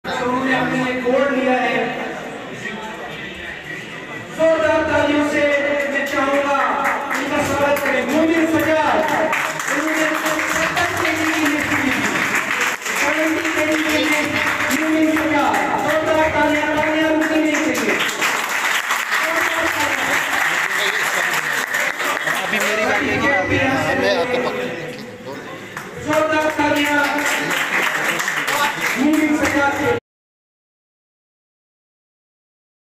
उन्होंने अपने लिए कोड लिया है। जोरदार तालियों से मैं चाहूंगा उनका स्वागत करें। मूमिन सजाद उन्होंने 70 केजी की लिफ्ट की थी। 70 केजी के लिए मूमिन सजाद जोरदार तालियां रुकनी नहीं चाहिए। अभी मेरी गाड़ी है जोरदार तालियां मूमिन सजाद के